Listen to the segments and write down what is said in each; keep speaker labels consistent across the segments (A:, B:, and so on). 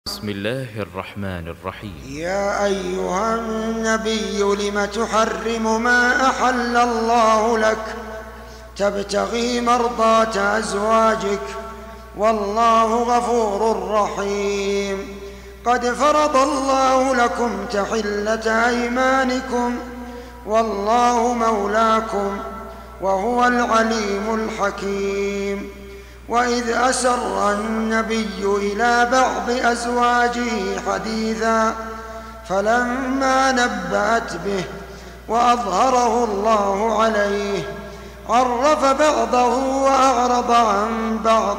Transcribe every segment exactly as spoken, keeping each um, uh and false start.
A: بسم الله الرحمن الرحيم.
B: يا أيها النبي لم تحرم ما أحل الله لك تبتغي مرضاة أزواجك والله غفور رحيم. قد فرض الله لكم تحلة أيمانكم والله مولاكم وهو العليم الحكيم. وإذ أسر النبي إلى بعض أزواجه حديثا فلما نبأت به وأظهره الله عليه عرف بعضه وأعرض عن بعض،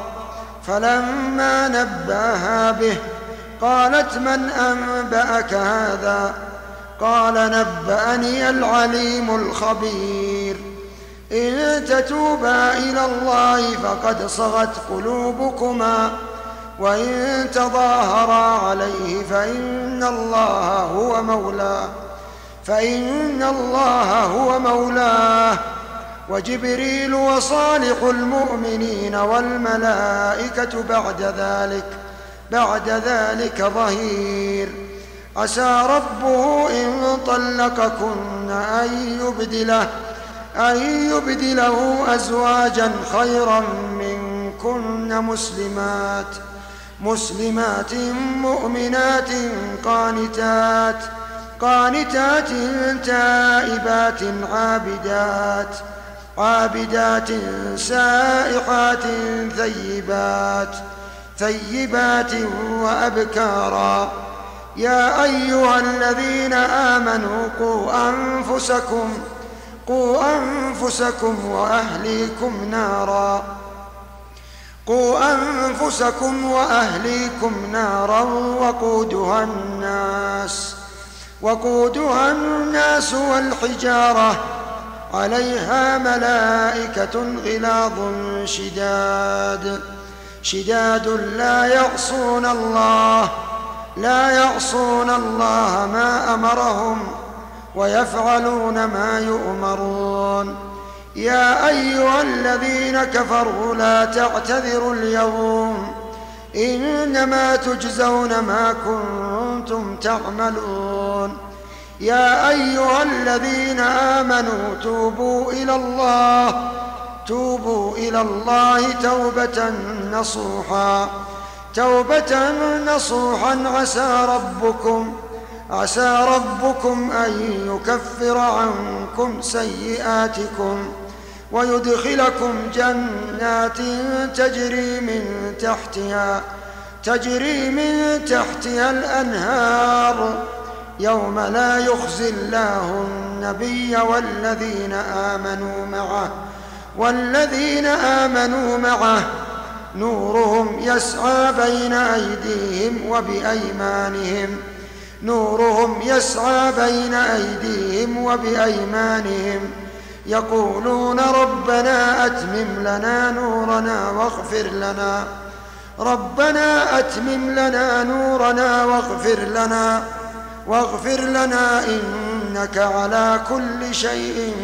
B: فلما نبأها به قالت من أنبأك هذا؟ قال نبأني العليم الخبير. إن تتوبا إلى الله فقد صغت قلوبكما وإن تظاهرا عليه فإن الله هو مولاه فإن الله هو مولاه وجبريل وصالح المؤمنين والملائكة بعد ذلك بعد ذلك ظهير. عسى ربه إن طلقكن أن يبدله أن يبدله أزواجا خيرا منكن مسلمات مسلمات مؤمنات قانتات قانتات تائبات عابدات عابدات سائحات ثيبات ثيبات وأبكارا. يا أيها الذين آمنوا قوا أنفسكم قوا أنفسكم وأهليكم نارا قوا أنفسكم وأهليكم نارا وقودها الناس وقودها الناس والحجارة عليها ملائكة غلاظ شداد شداد لا يعصون الله لا يعصون الله ما أمرهم ويفعلون ما يؤمرون. يا أيها الذين كفروا لا تعتذروا اليوم إنما تجزون ما كنتم تعملون. يا أيها الذين آمنوا توبوا إلى الله توبوا إلى الله توبة نصوحا توبة نصوحا عسى ربكم عسى ربكم أن يكفر عنكم سيئاتكم ويدخلكم جنات تجري من تحتها تجري من تحتها الأنهار يوم لا يخزي الله النبي والذين آمنوا معه والذين آمنوا معه نورهم يسعى بين أيديهم وبأيمانهم نورهم يسعى بين أيديهم وبأيمانهم يقولون ربنا أتمم لنا نورنا واغفر لنا ربنا أتمم لنا نورنا واغفر لنا واغفر لنا إنك على كل شيء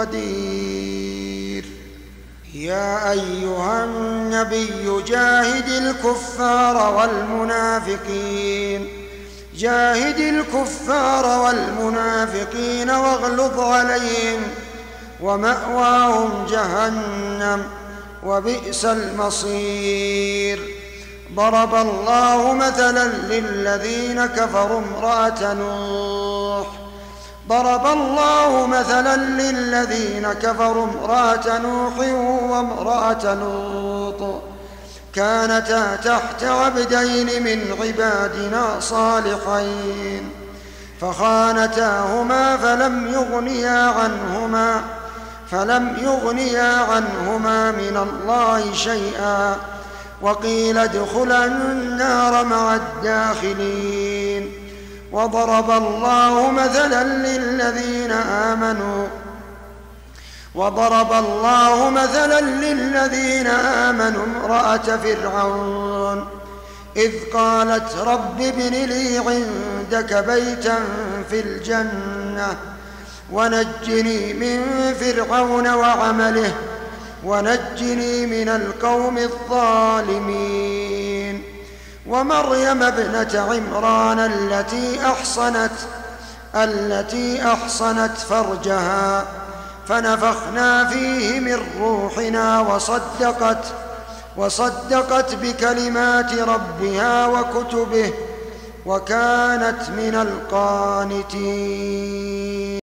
B: قدير. يا أيها النبي جاهد الكفار والمنافقين جاهد الكفار والمنافقين واغلظ عليهم ومأواهم جهنم وبئس المصير. ضرب الله مثلا للذين كفروا امرأة نوح ضرب الله مثلا للذين كفروا امرأة نوح وامرأة لوط كانتا تحت عبدين من عبادنا صالحين فخانتاهما فلم يغنيا عنهما فلم يغنيا عنهما من الله شيئا وقيل ادخلا النار مع الداخلين. وضرب الله مثلا للذين آمنوا وضرب الله مثلا للذين آمنوا امرأة فرعون إذ قالت رب ابن لي عندك بيتا في الجنة ونجني من فرعون وعمله ونجني من القوم الظالمين. ومريم ابنة عمران التي أحصنت التي أحصنت فرجها فنفخنا فيه من روحنا وصدقت وصدقت بكلمات ربها وكتبه وكانت من القانتين.